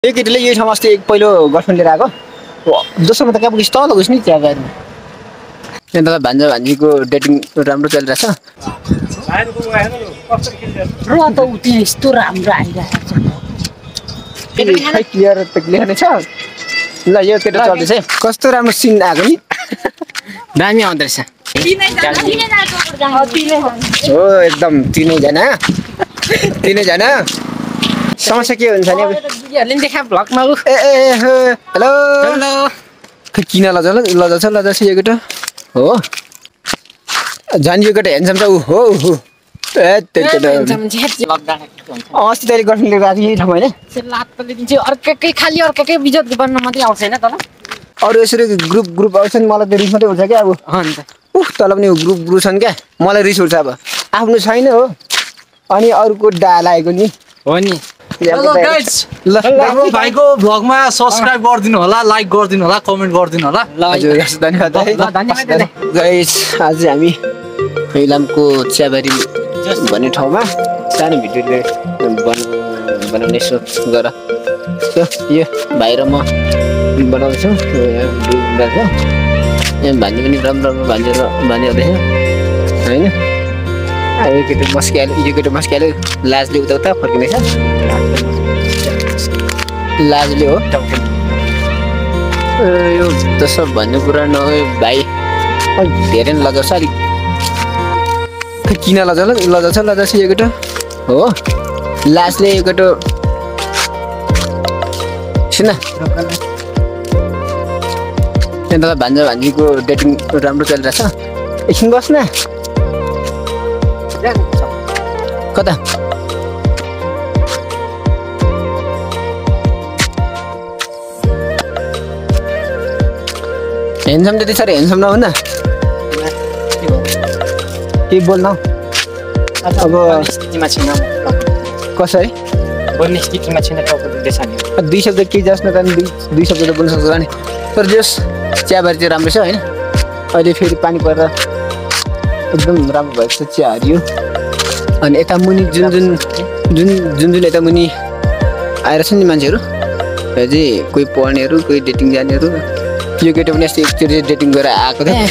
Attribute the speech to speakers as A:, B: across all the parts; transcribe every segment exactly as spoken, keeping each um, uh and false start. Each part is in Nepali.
A: एक केटीले यही ठाउँमा अस्ति एक पहिलो गर्लफ्रेन्ड लिएर आएको दोस्रोमा त कहाँ पुगिस् तल गइस् नि चिया गाडीमा यहाँ त भान्जा भान्जीको डेटिङ राम्रो चलिरहेछ
B: र त उति यस्तो राम्रो आइरहेको
A: छ क्लियर त क्लियर नै छ ल यो केटा चल्दैछ कस्तो राम्रो सिन आएको नि दामी आउँदो रहेछ हो एकदम तिनैजना तिनैजना समस्या के हुन्छ नि
B: बिहारले नि देखा भ्लगमा उ
A: ए ए हेलो हेलो किन लजा लजा लजा यो केटा हो झन् यो केटा हेन्सम त ऊ हो हो ए त्यो केटा अस्ति तैँले गर्लफ्रेन्ड लिएर आएको यही ठाउँ होइन
B: लातले दिन्छ अर्कै खाली अर्कै बिजत गर्न मात्रै आउँछ होइन तल
A: अरू यसरी ग्रुप ग्रुप आउँछ नि मलाई त रिस मात्रै उठ्छ क्या अब
B: अन्त
A: उफ तल पनि ग्रुप ग्रुप छन् क्या मलाई रिस उठ्छ अब आफ्नो छैन हो अनि अरूको डा लागेको नि
B: हो नि
C: हेलो गाइस ल हाम्रो भाइको भ्लगमा सब्स्क्राइब गरिदिनु होला लाइक गरिदिनु होला कमेन्ट गरिदिनु होला
A: हजुर धन्यवाद
B: धन्यवाद
A: गाइस आज हामी इलामको चियाबारी भन्ने ठाउँमा सानो भिडियो बनाउने सोच गर यो भाइ र म बनाउँछु यहाँ भान्जी पनि राम्रो राम्रो भान्जी भान्जी हुँदैछ होइन यो केटो मस्किहाल्यो यो केटो मस्किहाल्यो लाजले उता उता फर्किँदैछ लाजले हो यो त सब भन्ने कुरा न भाइ धेरै नै लजाउँछ अलिक किन लजाउला लजाउँछ लजाउँछ यो केटो हो लाजले यो केटो सुन यहाँ त भान्जा भान्जीको डेटिङ राम्रो चलिरहेछ एकछिन बस् न कता हेन्सम त्यति साह्रो हेन्सम नहुन्न के बोल्न अब
B: स्थितिमा छैन
A: कसरी
B: बोल्ने स्थितिमा छैन टाउको नि
A: दुई शब्द के जास् न त दुई दुई शब्द त बोल्न सक्छ नि तर जस चियाबारी चाहिँ राम्रो छ होइन अहिले फेरि पानी परेर एकदम राम्रो भएको छ चिया हरियो अनि यता मुनि जुन जुन जुन जुन जुन यता मुनि आएर छन् नि मान्छेहरू यो चाहिँ कोही पढ्नेहरू कोही डेटिङ जानेहरू यो केटा पनि यस्तो एकचोटि डेटिङ गरेर आएको थियो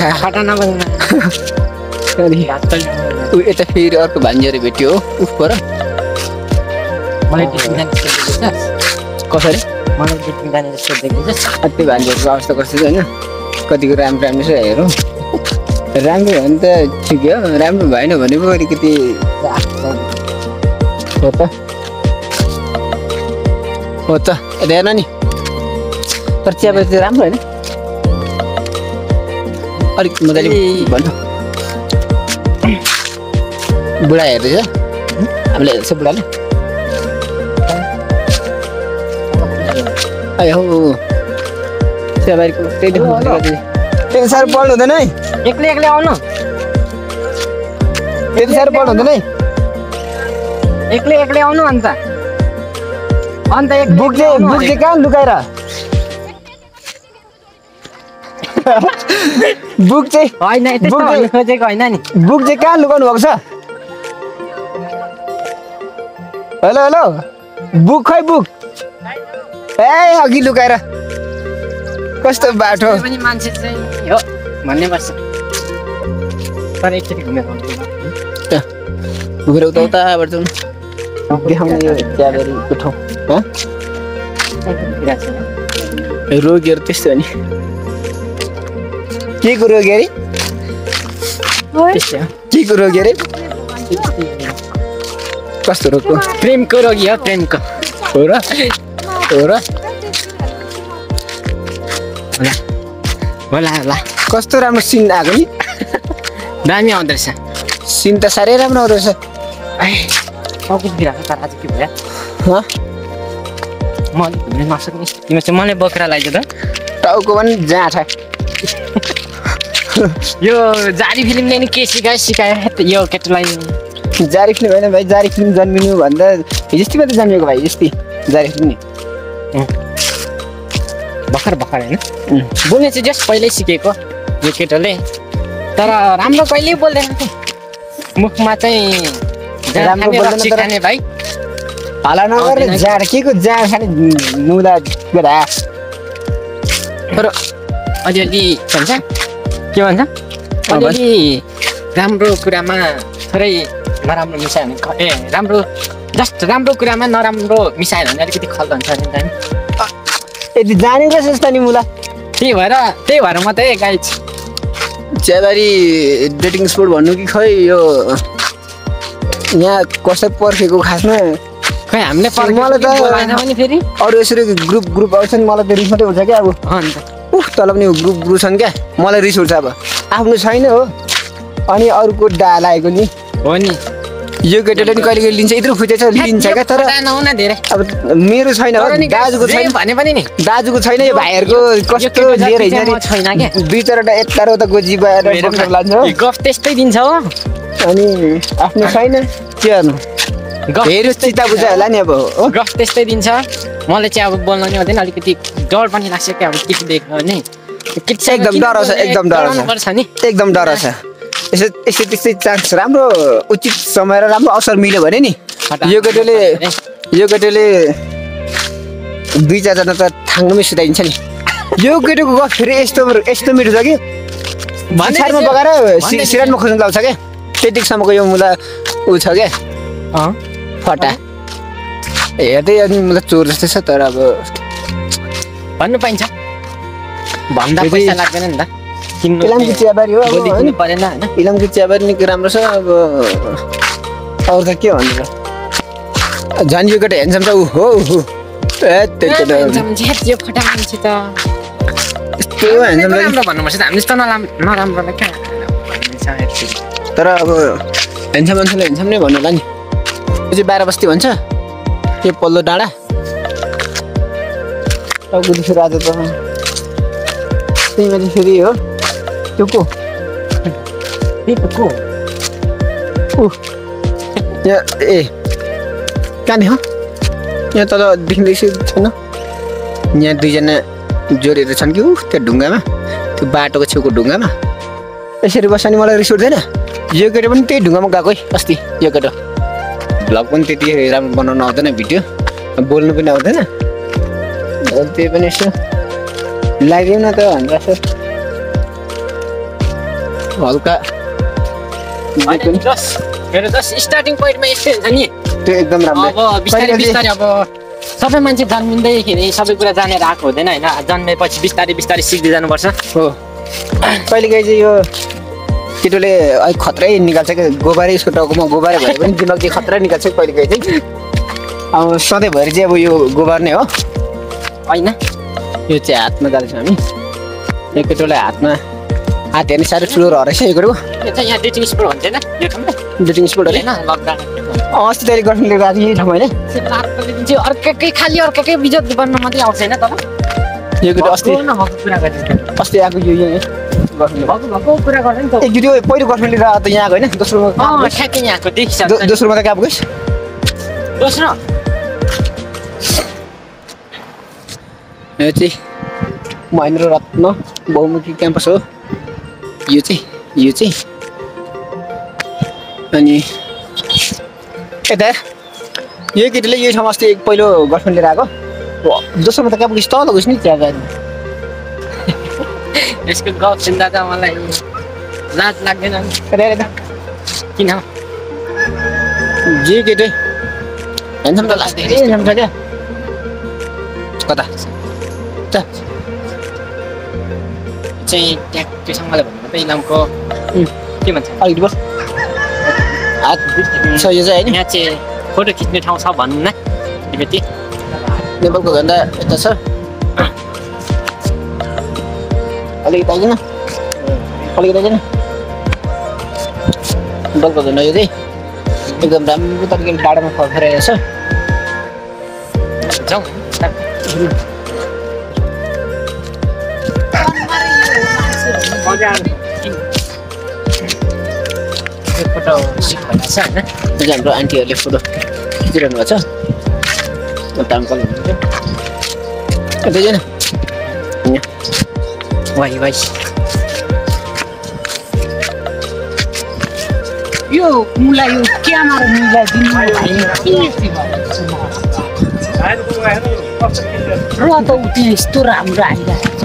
A: अनि ऊ यता फेरि अर्को भान्जीहरू भेट्यो हो उफ पर कसरी
B: मलाई डेटिङ जाने जस्तो देखिन्छ
A: त्यो भान्जीहरूको अवस्था कस्तो छ होइन कतिको राम्रो राम्रो छ हेरौँ राम्रो हो भने त ठिकै हो राम्रो भएन भने पो अलिकति हो त हो त यता हेर्न नि तर चियाबारी चाहिँ राम्रो होइन अलिक मजाले भन्नु बुढा हेर्दैछ हामीले हेर्दैछ बुढाले ए हो चियाबारीको त्यही देख्नु त्यति साह्रो पढ्नु हुँदैन है
B: एक्लै एक्लै आउनु
A: त्यति साह्रो पढ्नु हुँदैन है
B: एक्लै एक्लै आउनु अन्त अन्त एक
A: बुक चाहिँ बुक चाहिँ कहाँ लुकाएर बुक चाहिँ
B: होइन त्यस्तो भन्नु खोजेको होइन नि
A: बुक चाहिँ कहाँ लुकाउनु भएको छ हेलो हेलो बुक खै बुक ए अघि लुकाएर कस्तो बाटो
B: पनि मान्छे चाहिँ हो भन्ने पर्छ तर एकचोटि घुमेर
A: घुमेर उता उताबाट जाउँ देखाउने यो चियाबारीको ठाउँ रोगीहरू त्यस्तो हो नि के को रोगी अरे के को रोगी अरे कस्तो रोगको
B: प्रेमको रोगी हो प्रेमको
A: हो र हो र
B: होला होला
A: कस्तो राम्रो सिन आएको नि
B: दामी आउँदो रहेछ
A: सिन त साह्रै राम्रो आउँदो रहेछ
B: टाउको बिराएको तर आज के भयो म अलिक घुम्न नसक्ने तिमी चाहिँ मलाई बोकेर लगाइदियो त
A: टाउको पनि जाँठा
B: यो जारी फिल्मले नि के सिकायो सिकायो यो केटालाई
A: जारी फिल्म होइन भाइ जारी फिल्म जन्मिनु भन्दा हिजोस्तिमा त जन्मिएको भाइ हिजोस्ति जारी फिल्म नि
B: भर्खर भर्खर होइन बोल्ने चाहिँ जस्ट पहिल्यै सिकेको यो केटाले तर राम्रो कहिल्यै बोल्दैन मुखमा चाहिँ
A: राम्रो बोल्दैन
B: भाइ
A: हाला नगर्ने जाड के को जाड खाने मुला बेटा
B: तर अलिअलि भन्छ के भन्छ अलिअलि राम्रो कुरामा थोरै नराम्रो मिसायो भने ख- ए राम्रो जस्ट राम्रो कुरामा नराम्रो मिसायो भने अलिकति खल्लो हुन्छ नि त नि।
A: यति जानेको जस्तो नि मुला
B: त्यही भएर त्यही भएर मात्रै गाइज
A: चियाबारी डेटिङ स्पोट भन्नु कि खै यो यहाँ कसै पर्खेको खासमा
B: खै हामीले
A: मलाई त-
B: बोलाएन भने फेरि
A: अरू यसरी ग्रुप ग्रुप आउँछ नि मलाई त रिस मात्रै उठ्छ क्या अब
B: अन्त
A: उफ तल पनि ग्रुप ग्रुप छन् क्या मलाई रिस उठ्छ अब आफ्नो छैन हो अनि अरूको डा लागेको नि
B: हो नि
A: यो केटाले नि कहिले कहिले लिन्छ यत्रो खुचेछ लिन्छ क्या तर
B: नहुन धेरै
A: अब मेरो छैन हो
B: तर नि guys,
A: दाजुको
B: जे
A: छैन
B: भने पनि नि
A: दाजुको छैन यो भाइहरूको कस्तो
B: केटो जाति
A: लिएर
B: चाहिँ म
A: हिँड्छ
B: छैन क्या।
A: दुई चारवटा यता र उताको जिबाएर
B: हेरौँ
A: बोकेर
B: न,
A: लान्छ हो
B: यो गफ त्यस्तै दिन्छ हो
A: अनि आफ्नो छैन के गर्नु
B: गफ
A: हेऱ्यो
B: त्यस्तै
A: चिता
B: दिन्छ
A: बुझा
B: हो।
A: होला नि अब हो
B: गफ त्यस्तै दिन्छ मलाई चाहिँ अब बोल्न नि आउँदैन अलिकति डर पनि लाग्छ क्या अब केटी देख्यो भने केटीसँग
A: एकदम
B: किन
A: डर आउँछ,
B: बोल्ने,
A: एकदम डर आउँछ।
B: डराउनुपर्छ नि
A: एकदम डर छ यसो यस्तै त्यस्तै चान्स राम्रो उचित समय र राम्रो अवसर मिल्यो भने नि यो केटोले यो केटोले दुई चारजना त थाङ्नोमै सुताइदिन्छ नि यो केटोको गफ फेरि यस्तो यस्तो मिठो छ कि छाडमा बगाएर सि- सिरानमा खोज्नु लाउँछ क्या त्यतिसम्मको यो मुला ऊ छ क्या
B: अँ,
A: फटा हेर्दै अनि मलाई चोर जस्तै छ तर अब
B: भन्नु पाइन्छ भन्दा
A: फेरि-
B: पैसा लाग्दैन नि त किन्नु
A: इलामको चियाबारी हो अब
B: भोलि
A: होइन
B: किन्नु परेन होइन
A: इलामको चियाबारी निकै राम्रो छ अब अरू त के भन्नु र झन् यो केटा हेर्छन् त ऊ हो ऊ ए त्यो केटा
B: यो फटा मान्छे त
A: यस्तो हेर्छन्
B: राम्रो भन्नुपर्छ त हामीले त नराम्रो नराम्रोलाई क्या भन्नुहुन्छ actually।
A: तर अब हेन्छ मान्छेले हेन्छम नै भन्नु होला नि यो चाहिँ बाह्र बस्ती भन्छ यो पल्लो डाँडा अब गुडिसो राजा त त्यही माथि फेरि हो त्यो को
B: त्यही त को
A: ऊ यहाँ ए कहाँ हो यहाँ तल देखिँदैछ छैन यहाँ दुईजना जोडिएर छन् कि ऊ त्यो ढुङ्गामा त्यो बाटोको छेउको ढुङ्गामा यसरी बस्छ नि मलाई रिस उठ्दैन यो केटो पनि त्यही ढुङ्गामा गएको है अस्ति यो केटो भ्लग पनि त्यति राम्रो बनाउनु आउँदैन भिडियो बोल्नु पनि आउँदैन अब त्यही पनि यसो लाग्यो न त भनेर यसो हल्का
B: होइन, जस मेरो जस्ट स्टार्टिङ पोइन्टमा यस्तै हुन्छ नि
A: त्यो एकदम राम्रो
B: अब बिस्तारै बिस्तारै अब सबै मान्छे जन्मिँदैखेरि सबै कुरा जानेर आएको हुँदैन होइन जन्मेपछि बिस्तारै बिस्तारै सिक्दै जानुपर्छ
A: हो कहिलेकाहीँ चाहिँ यो केटोले अलिक खतरै निकाल्छ क्या गोबारै यसको टाउकोमा गोबारै भए पनि दिमाग चाहिँ खतरा निकाल्छ कहिलेकाहीँ चाहिँ अब सधैँभरि चाहिँ अब यो गोबर नै हो
B: होइन
A: यो चाहिँ हातमा जाँदैछ हामी यो केटोलाई हातमा हात हेर्ने साह्रो ठुलो रहेछ यो केटोको
B: यो चाहिँ यहाँ डेटिङ स्पोट भन्छ होइन यो ठाउँमा
A: डेटिङ स्पोट अरे
B: होइन लकडाउन
A: अस्ति तैँले गर्लफ्रेन्डले गएको थियो यही ठाउँ होइन
B: चाहिँ अर्कै खालि अर्कै बिजत गर्न मात्रै आउँछ होइन तर
A: यो केटो अस्ति
B: भएको नभएको कुरा गर्ने
A: अस्ति आएको यो यो गर्लफ्रेन्ड
B: भएको भएको कुरा गर्ने नि त
A: एक त्यो पहिलो गर्लफ्रेन्डले गएको त यहाँ आएको होइन दोस्रोमा
B: अँ ठ्याक्कै यहाँको देखिसक्छ
A: दो- दोस्रोमा त कहाँ पुगेस्
B: दोस्रो
A: यो चाहिँ महेन्द्र रत्न बहुमुखी क्याम्पस हो यो चाहिँ यो चाहिँ अनि यता यो केटीले यो ठाउँमा अस्ति एक पहिलो गर्लफ्रेन्ड लिएर आएको दोस्रोमा त कहाँ पुगेस् तल गएस् नि चिया गाडी
B: यसको गफ सुन्दा त मलाई लाज लाग्दैन नि। किन
A: जे केटे हेर्छौँ त लास्ट धेरै हेर्छौँ क्या कता त
B: चाहिँ ट्याक्कैसँगले भन्नु त इलामको के भन्छ
A: अलिकति बस हात छ यो चाहिँ होइन
B: यहाँ चाहिँ फोटो खिच्ने ठाउँ छ भन्नु न अलिकति
A: नेपालको झन्डा यता छ अलिकति आइदिन अलिकति आइदिन नेपालको झन्डा यो चाहिँ एकदम राम्रो तरिकाले डाँडामा फर्फराएको छ
B: जाउँ फोटो सिट भइरहेको छ होइन
A: यो चाहिँ हाम्रो आन्टीहरूले फोटो खिचिरहनु भएको छ अन्त अङ्कल हुनुहुन्छ यतै जाने
B: वाइ वाइ
D: यो मुला यो क्यामेरा मुला दिनु
B: र त उति यस्तो राम्रो आइरहेको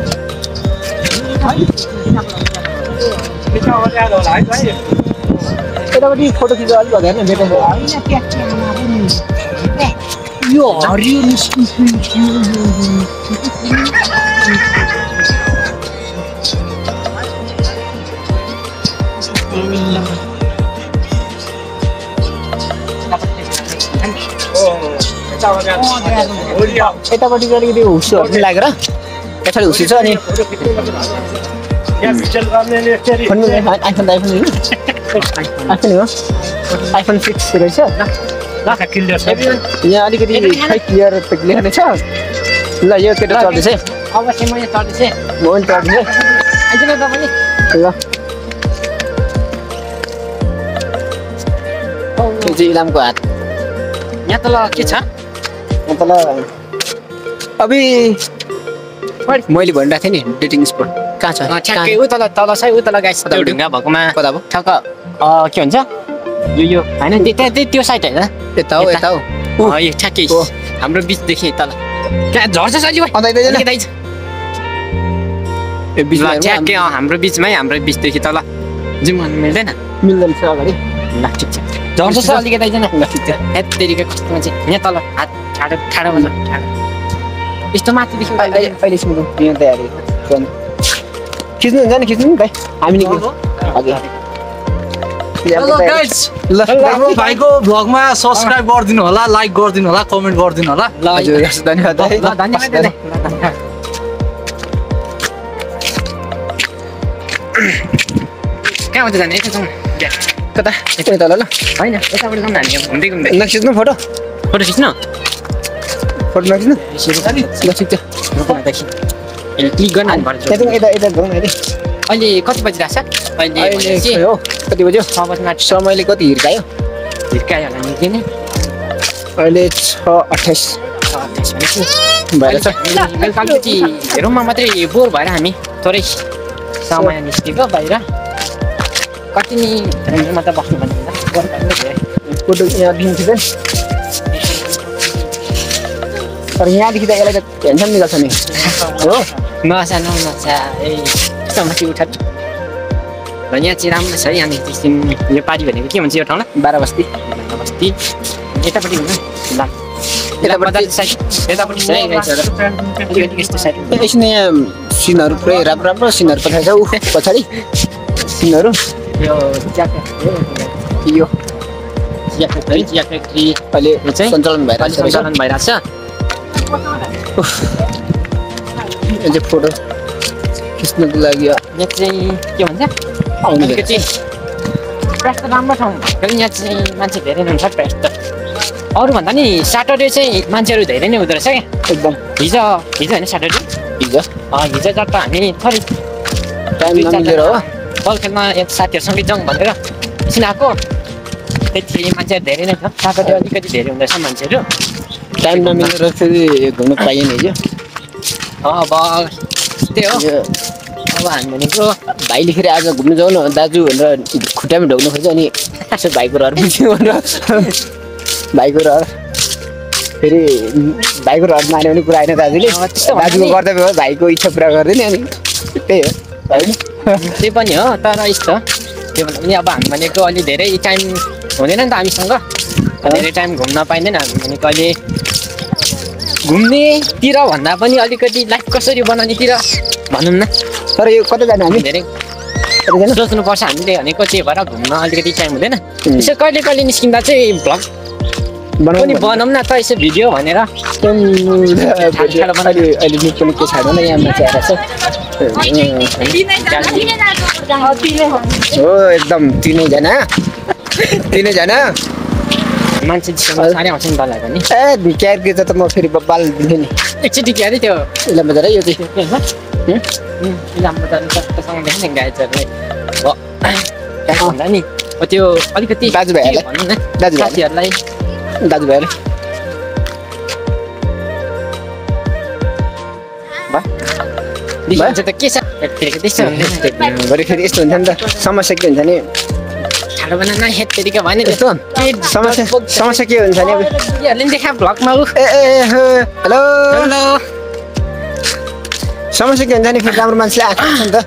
A: यतापट्टि फोटो खिच्दा अलिक भएन भेटेको
B: यो हरियो निस्किन्छ
A: यतापट्टि अलिकति हुस्सुहरू पनि लागेर पछाडि हुस्सी छ अनि आइफोन आइफोन आइफोन हो आइफोन सिक्स रहेछ यहाँ अलिकति खै क्लियर लेख्ने छ ल यो केटा चल्दैछ
B: अब चाहिँ मैले चढ्दैछु
A: म पनि चल्दैछु
B: आइदिनु तपाईँ
A: ल यो चाहिँ इलामको हात
B: यहाँ तल के छ
A: तल अभि मैले भनिरहेको थिएँ नि डेटिङ स्पोट कहाँ छ
B: ठ्याक्कै उ तल तल छ उ तल गाइस त्यो ढुङ्गा भएकोमा
A: कता भयो
B: ठक्क के भन्छ यो यो होइन त्यहाँ त्यो साइड होइन
A: यता हो यता हो
B: यो ठ्याक्कै हाम्रो बिचदेखि तल त्यहाँ झर्छ अलि ठ्याक्कै हाम्रो बिचमै हाम्रो बिचदेखि तल जिम गर्नु मिल्दैन
A: मिल्दैन छ अगाडि
B: ल ठिक छ झर्छ छ अलिकति आइज न ल ठिक छ हेत्तेरिका कस्तो मान्छे यहाँ तल हात ठाडो ठाडो भन्छ ठाडो यस्तो माथिदेखि
A: अहिले स्मुथ यहाँ तयारी खिच्नु हुन्छ नि खिच्नु नि भाइ हामी निक्ल्यौँ हजुर
C: हेलो गाइस ल राम्रो भाइको भ्लगमा सब्स्क्राइब गरिदिनु होला लाइक गरिदिनु होला कमेन्ट गरिदिनु होला
B: ल
A: हजुर धन्यवाद
B: ल धन्यवाद कहाँ हुन्छ जाने यता जाउँ
A: कता यता तल ल
B: होइन यताबाट जाउँ न हामी घुम्दै घुम्दै
A: नखिच्नु फोटो
B: फोटो खिच्नु
A: फोटो नखिच्नु ल ठिक छ
B: क्लिक गर्न
A: यता यता यता जाउँ न अहिले
B: अहिले कति बजिरहेको छ अहिले
A: अहिले हो कति बज्यो
B: छ बजीमा
A: समयले कति हिर्कायो
B: हिर्कायो होला निकै नै
A: अहिले छ अट्ठाइस भएर छ
B: बेलुका अलिकति रुममा मात्रै बोर भएर हामी थोरै समय निस्केको बाहिर कति नि रुममा त बस्नु भन्ने
A: फोटो यहाँदेखि खिच्छ तर यहाँदेखि त यसलाई त टेन्सन निकाल्छ नि हो
B: नसा नौ नसा ए यस्तो माथि उठ र यहाँ चाहिँ राम्रो छ यहाँदेखि एकछिन यो पारी भनेको के भन्छ यो ठाउँलाई
A: बाह्र बस्ती
B: बाह्र बस्ती यतापट्टि हुनु ल यतापट्टि साइड यतापट्टि छ अलिकति यस्तो साइड
A: एकछिन यहाँ सिनहरू पुरै राम्रो राम्रो सिनहरू पठाएछ ऊ पछाडि सिनहरू
B: यो चिया फ्याक्ट्री
A: यो
B: चिया फ्याक्ट्री चिया फ्याक्ट्री
A: अहिले
B: चाहिँ
A: सञ्चालन भइरहेको छ
B: सञ्चालन भइरहेको छ
A: यो चाहिँ फोटो खिच्नको लागि
B: यहाँ चाहिँ के भन्छ अलिकति प्रायः त राम्रो ठाउँ फेरि यहाँ चाहिँ मान्छे धेरै नै हुन्छ प्रायः त अरूभन्दा नि स्याटरडे चाहिँ मान्छेहरू धेरै नै हुँदो रहेछ क्या
A: एकदम
B: हिजो हिजो होइन स्याटरडे
A: हिजो
B: हिजो जब त हामी थोरै
A: टाइम नमिलेर हो
B: बल खेल्न साथीहरूसँगै जाउँ भनेर एकछिन आएको त्यति मान्छेहरू धेरै नै छ स्याटरडे अलिकति धेरै हुँदैछ मान्छेहरू
A: टाइम नमिलेर फेरि घुम्नु पाइएन हिजो
B: अब त्यही हो अब हामी भनेको
A: भाइले फेरि आज घुम्नु जाउँ न दाजु भनेर खुट्टामा ढोग्नु खोज्यो अनि यसो भाइको रहर पुग्यो भनेर भाइको रहर फेरि भाइको रहर मान्यो भने पुरा आएन दाजुले दाजुको कर्तव्य हो भाइको इच्छा पुरा गरिदिने अनि त्यही हो होइन
B: त्यही पनि हो तर यस्तो त्यो भन्दा पनि अब हामी भनेको अलि धेरै टाइम हुँदैन नि त हामीसँग धेरै टाइम घुम्न पाइँदैन हामी भनेको अहिले घुम्नेतिर भन्दा पनि अलिकति लाइफ कसरी बनाउनेतिर भनौँ न
A: तर यो कता जाने हामी
B: धेरै सोच्नुपर्छ हामीले भनेको त्यही भएर घुम्न अलिकति टाइम हुँदैन यसो कहिले कहिले निस्किँदा चाहिँ भ्लग पनि बनाऊँ न त यसो भिडियो भनेर
A: अहिले पनि के छैन यहाँ मान्छे आएर हो एकदम तिनैजना तिनैजना
B: मान्छे साह्रै आउँछ नि तँलाई पनि
A: ए क्यार के त म फेरि बब्बाल दिन्थेँ नि
B: एकचोटि के अरे त्यो
A: इलाम बजार यो चाहिँ
B: के भन्छ इलाम बजार कस्तोसँग देख्छ नि गाइजहरूले अब भन्दा नि त्यो अलिकति
A: दाजुभाइहरूलाई
B: भनौँ न
A: दाजुभाइ
B: साथीहरूलाई
A: दाजुभाइहरू
B: देखिन्छ त के छ त्यस्तो
A: भरे फेरि यस्तो हुन्छ नि त समस्या के हुन्छ नि
B: ठाडो बनाउन हेत तेरिका भन्यो नि।
A: यस्तो समस्या समस्या के हुन्छ नि अब
B: यहरूले नि देखा भ्लगमा उ
A: ए ए हेलो
B: हेलो
A: समस्या के हुन्छ नि फेरि राम्रो मान्छेले आँखा लाग्छ नि त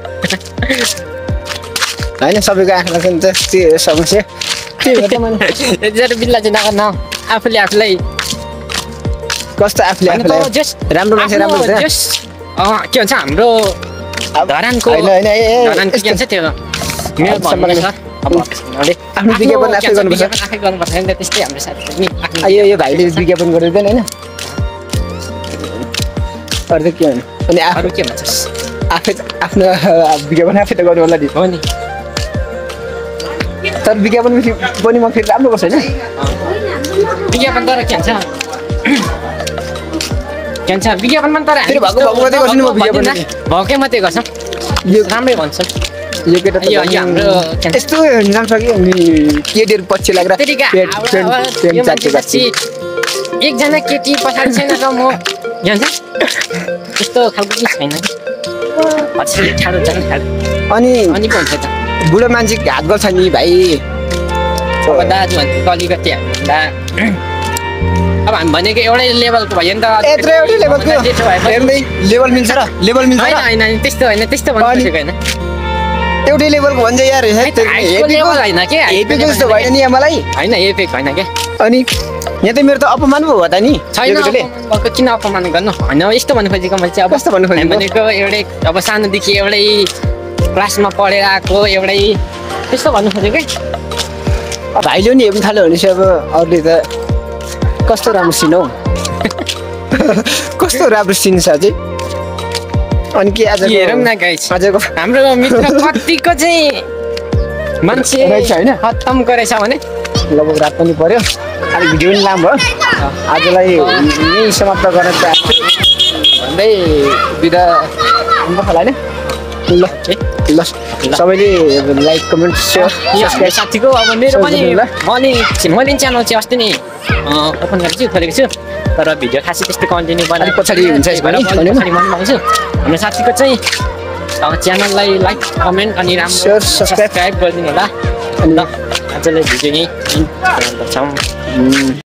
A: होइन सबैको आँखा लाग्छ नि त त्यो समस्या के हो त मैले
B: जरो बिल्ला चाहिँ नगर्न आफूले आफूलाई
A: कस्तो आफूले आफूलाई राम्रो मान्छे राम्रो हुन्छ
B: जस के भन्छ हाम्रो धरानको
A: होइन होइन ए
B: धरानको के भन्छ त्यो मेरो भन्नु छ अब
A: आफ्नो विज्ञापन आफै गर्नुपर्छ
B: आफै गर्नुपर्छ नि त्यस्तै हाम्रो साथी पनि आफ्नो
A: यो यो भाइले विज्ञापन गरिदिँदैन होइन अरू त के भन्नु अनि
B: अरू के भन्छस्
A: आफै आफ्नो विज्ञापन आफै त गर्नु होला नि
B: हो नि
A: तर विज्ञापन पनि म फेरि राम्रो गर्छु होइन
B: विज्ञापन तर के भन्छ के भन्छ विज्ञापनमा तर
A: फेरि भएको भएको मात्रै गर्छु नि म विज्ञापन
B: भएकै मात्रै गर्छ
A: यो
B: राम्रै भन्छ
A: यो केटा
B: यो हाम्रो
A: यस्तो जान्छ कि अनि केटीहरू पछि लागेर पेट पेट चाटेपछि
B: एकजना केटी पछाडि छैन र म के भन्छ त्यस्तो खालको केही छैन पछि ठाडो जानु ठाडो
A: अनि
B: अनि पो हुन्छ त
A: बुढो मान्छे हात गर्छ नि भाइ
B: अब दाजु भनेको अलिकति हामीभन्दा अब हामी भनेको एउटै लेभलको भयो नि त
A: यत्रो एउटै लेभलको हेर्दै लेभल मिल्छ र लेभल मिल्छ
B: होइन होइन होइन त्यस्तो होइन त्यस्तो भन्नु खोजेको होइन
A: एउटै लेभलको भन्छ यार
B: हाइटको लेभल होइन के
A: हेपेको जस्तो भएन नि यहाँ मलाई
B: होइन हेपेको होइन क्या
A: अनि यहाँ त मेरो त अपमान पो हो त नि
B: छैन अपमान किन अपमान गर्नु होइन यस्तो भन्नु खोजेको मैले चाहिँ अब
A: कस्तो भन्नु खोजेको
B: भनेको एउटै अब सानोदेखि एउटै क्लासमा पढेर आएको एउटै त्यस्तो भन्नु खोजेको
A: अब भाइले नि हेर्नु थाल्यो भने चाहिँ अब अरूले त कस्तो राम्रो सिन हौ कस्तो राम्रो सिन छ चाहिँ अनि के आज
B: हेरौँ न गाइस
A: आजको
B: हाम्रो मित्र कतिको चाहिँ मान्छे
A: रहेछ होइन
B: खत्तम गरेछ भने
A: लगभग रात पनि पर्यो अलिक भिडियो पनि लामो भयो आजलाई यहीँ समाप्त गर्न चाहन्छु भन्दै बिदा हुन्छ होला होइन ल ल सबैले लाइक कमेन्ट सेयर
B: यो साथीको अब मेरो पनि मैले मैले च्यानल चाहिँ अस्ति नै ओपन गरेको छु खोलेको छु तर भिडियो खासै त्यस्तो कन्टिन्यू बनाएर
A: पछाडि हुन्छ
B: पछाडि म आउँछु हाम्रो साथीको चाहिँ च्यानललाई लाइक कमेन्ट अनि राम्रो सब्सक्राइब गरिदिनु होला ल आजलाई भिडियो यहीँ गर्छौँ